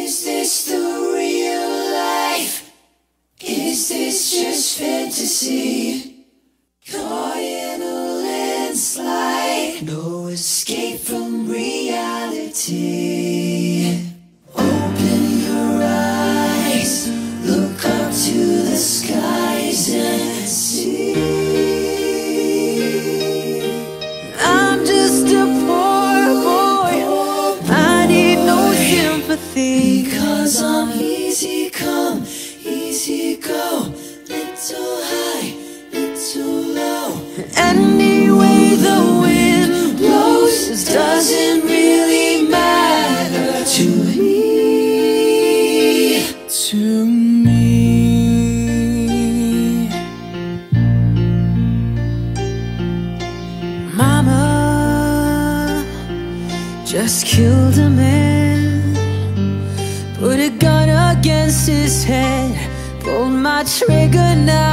Is this the real life? Is this just fantasy? Caught in a landslide, no escape from reality. Open your eyes, look up to the skies and see. I'm just a poor boy, I need no sympathy. Because I'm easy come, easy go, little high, little low. Anyway the wind blows doesn't really matter to me, to me. Mama just killed a man, put a gun against his head, pulled my trigger now.